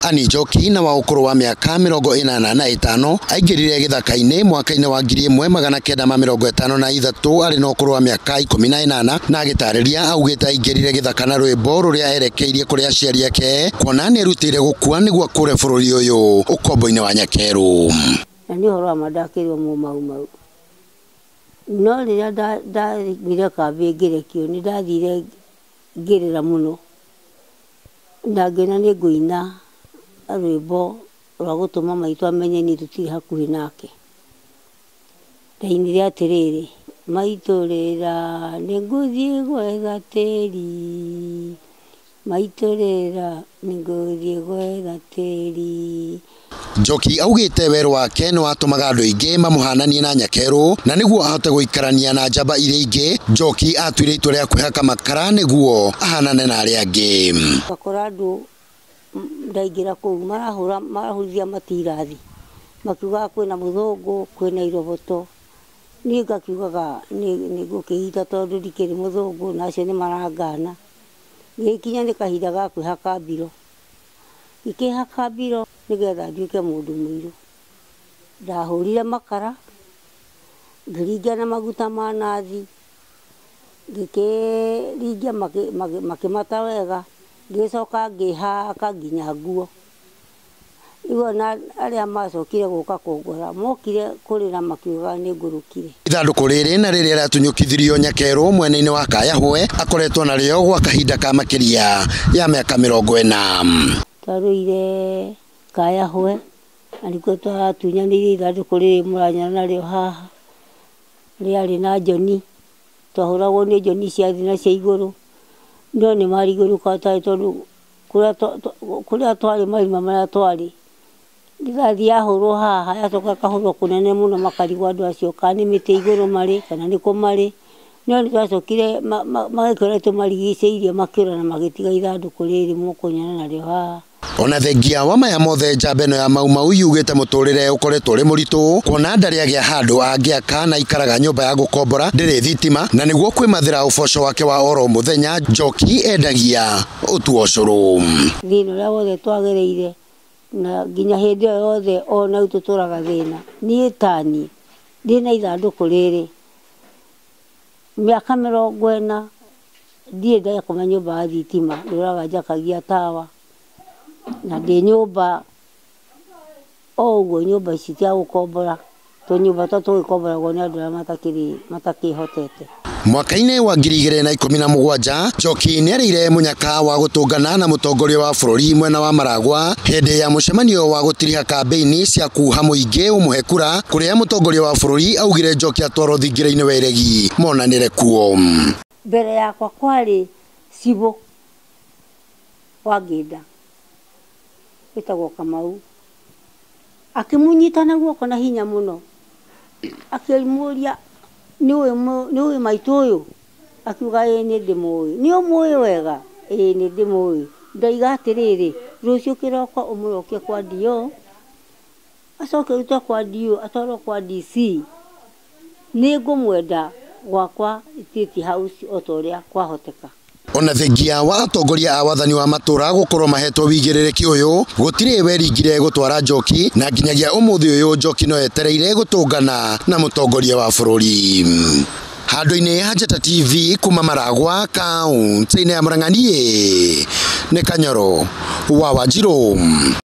Anne Njoki na wa ukuru wa miaka 85 aingirire githaka-ini mwaka-ini wa 1953 ari na ukuru wa miaka 18 na agitariria augite aingirire githaka na rwimbo ruria erekeirie kuri aciari ake kuona ni rutire gukua niguo kure bururi uyu ukombo-ini wa Nyakeru. Na ni horo amadakirwo mu mau no riria ndathire kambi ngirekio ni ndathire ngirira muno na ngena ni nguina rwimbo rwa gutuma maitu amenye ni tutiri hakuhi nake. Ndainire atiriri maiturira ni nguthie gwetha tiri, maiturira ni nguthie gwetha tiri. Njoki augite weru wake no atumaga andu ingi mamuhananie na Nyakeru na niguo ahote guikarania na njamba iria ingi. Njoki atuire itua ria kwihaka makara niguo ahanane na aria angi. Bakora andu ndaingira kuu marahurithia matirathi makiuga kwina muthungu kwina iroboto ni ngakiugaga ni ngukihita tondu ndikiri muthungu na acio ni marangana ngikinya ni kahinda ga kwihaka mbiro ikihaka mbiro nigetha nduike mundu mwiru. Ndahurire makara ngiringia na maguta ma nathi ngikiringia makimata wega ngicoka ngihaka nginya nguo. Igo na aria macokire guka kungora mokire kurira makiuga ni ngurukire. Ithanduku riri na riria ratunyukithirio Nyakeru mwena-ini wa Kayahwe akoretwo nario gwa kahinda ka makiria ya miaka 40. Twaruire Kayahwe ariko twatunyanire ithanduku riri muranya nario haha riari na njoni twahuragwo ni njoni cia thi na cia iguru no ni mariguru kwata tondu kuria twari marima maria twari ndirathi ahurwo haha yacoka kahurwo kunene muno makarigwo andu acio kana miti iguru mari kana niko mari no ni twacokire magikoretwo marigicĩirie makiura na magitiga ithanduku riri mukunyana nario haha. Ona thengia wa maya mothe njamba ĩno ya Mau yugite muturire ukoretwo uri muritu kuona ndari agia handu angiaka na ikaraga nyumba ya gukombora ndiri thitima na niguo kwimathira uboco wake wa oro muthenya. Njoki endagia utu ucuru thina uria wothe twagereire na nginya hindi yothe ona ututuraga thina nie tani ndina ithanduku riri miaka 40 ndie ndakoma nyumba ya thitima nduraga njakagia tawa na ndi nyumba oguo nyumba ici cia gukombora to nyumba tugikombora ni andu aria matakihotete. Mwaka-ini wa 2017 Njoki niarire munyaka wa gutungana na mutongoria wa bururi mwena wa Maragwa hindi ya mucemanio wa gutiriha kambeini cia kuha muingi umuhe kura kuria mutongoria wa bururi augire Njoki atwaro thingira-ini wa iregi monanire kuo. Mbere yakwa kwari Cibo wa Ngĩnda witagwo Kamau akimunyita na guoko na hinya muno akimuria niwe maitu uyu akiuga ni ndimui ni umui wega ni ndimui ndaiga atiriri rucio kiroko umurokie kwa dio acoke ruta kwa dio atwaro kwa DC ni ngumwenda gwakwa State House otoria kwahoteka. Ona thengia wa atongoria a wathani wa matura gukorwo mahetwo wigiririki uyu gutire weringire gutwara Njoki na nginyagia umuthi uyu Njoki no etereire gutungana na mutongoria wa bururi. Handu-ini ha Njata TV kuma Maragwa kaunti-ini ya Murang'a ni Kanyoro wa Wanjiru.